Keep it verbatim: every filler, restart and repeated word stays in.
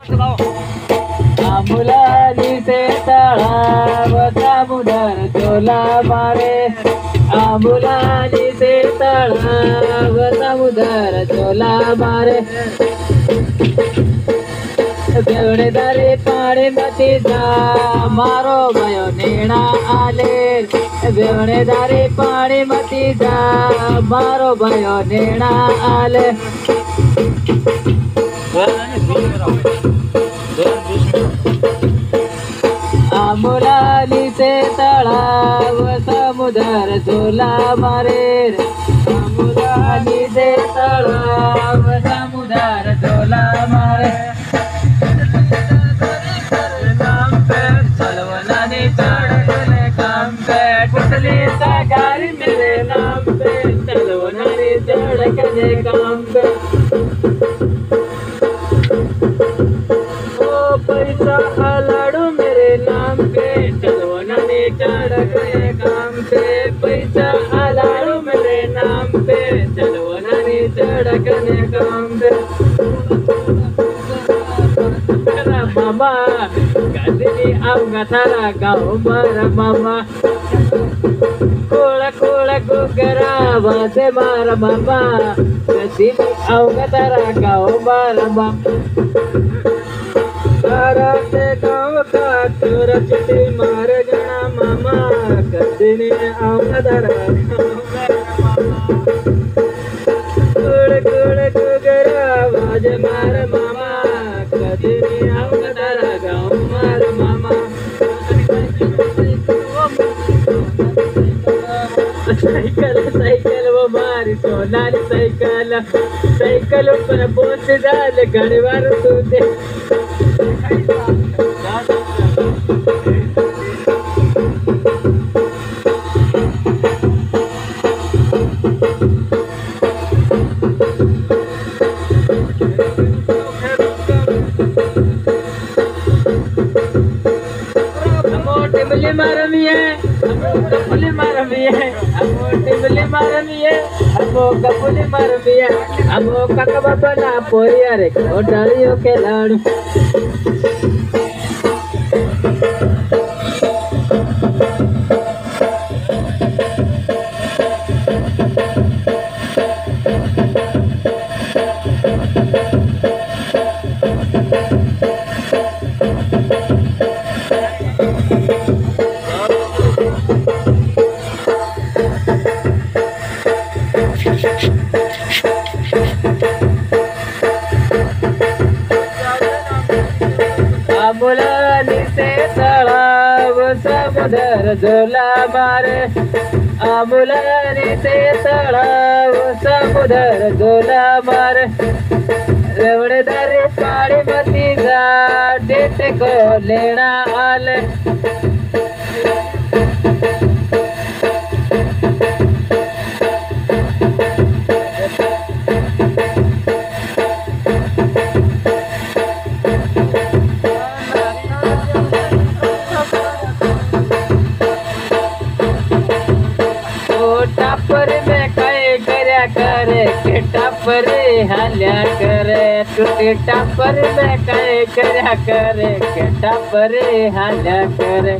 आंबुलानी से तळाव समुदर झोला मारे आंबुलानी से तळाव समुदर झोला मारे बेवड़े दारे पानी मती जा मारो भयो नेणा आले बेवड़े दारे पानी मती जा मारो भयो नेणा आले आंबुलानी से तळाव समुदर झोला मारे आंबुलानी से तळाव समुदर झोला मारे गाड़ी मेरे नाम पे चलो नारी धड़कने काम पे ओ पैसा हलाड़ो मेरे नाम पे चलो नारी धड़कने काम पे पैसा हलाड़ो मेरे नाम पे चलो नारी धड़कने काम पे मामा कदली आऊंगा थारा गाँव मारा मामा कोला कोला गुगरा वादे मारा मामा कदली आऊंगा थारा गाँव मारा मामा तारा से गाँव का चोरा चिट्ठी मार जाना मामा कदली आऊंगा थारा गाँव मारा मामा कोला कोला गुगरा वादे मारा मामा कदली आऊंगा थारा गाँव मारा मामा साइकिल साइकिल वो मारी सोनाली साइकिल साइकिल पर बोझ डाल घरवार तूने टिमली मारमी है कपुली मारमी है हमो टिमली मारमी है हमो कपुली मारमी है हमो ककबा बना पोरिया रे ओ डालियो के लाड़ू आंबुलानी से तळाव समुदर झोला मारे आंबुलानी से तळाव समुदर झोला मारे रेवड़े दारे पानी मती जा डेट को लेना आले टापर में कहे करया करे के टापरे हाल्या करे टूटे टापर में कहे करया करे के टापरे हाल्या करे